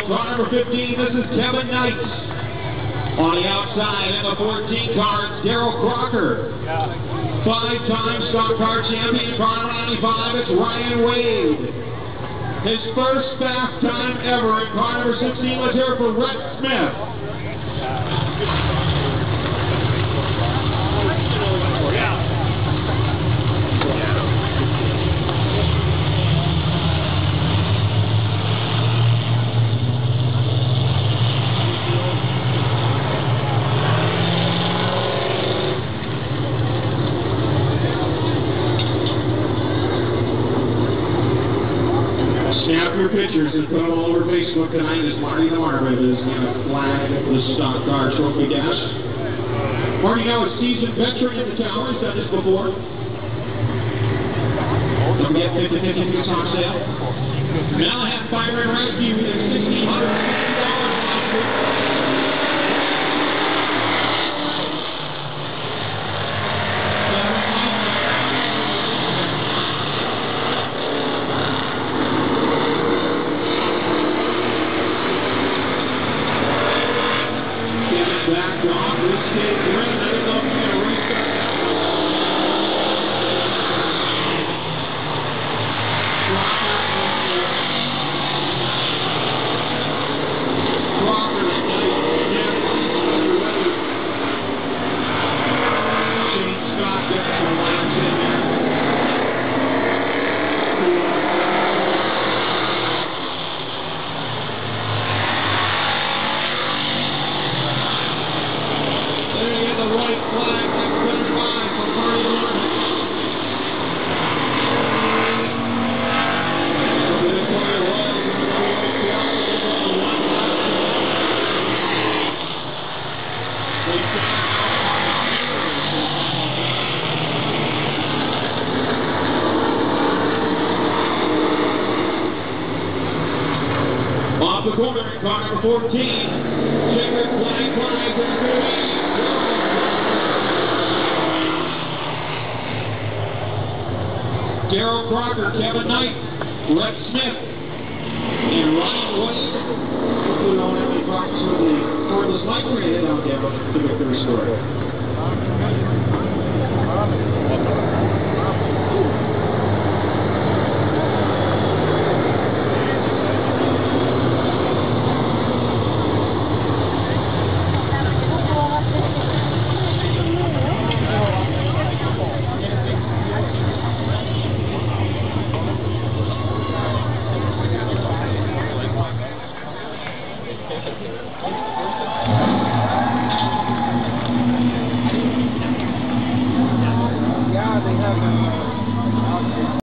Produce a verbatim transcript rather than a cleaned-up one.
car number fifteen, this is Kevin Knight. On the outside, in the fourteen car, Daryl Crocker. Five-time stock car champion, car number ninety-five, it's Ryan Wade. His first fast time ever in car number sixteen, let's hear it for Rhett Smith. Snap your pictures and put them all over Facebook tonight as Marty Navarro is going to flag the stock car trophy dash. Marty now a seasoned veteran in the tower. He's done this before. Don't get fifty fifty for top sale. Malahat Fire and Rescue with sixteen fifty dollars. Back off, this kid green, I don't know if he's going to restart. Crocker, Shane Scott gets some laps in there. White flag, that's been five for Marty Navarro. Off the corner, car number fourteen, checkered flag, flag, flag. Daryl Crocker, Kevin Knight, Rhett Smith, and Ryan Wade. Hopefully we don't have any problems with the cordless mic. We're going to head down down to Victory Store.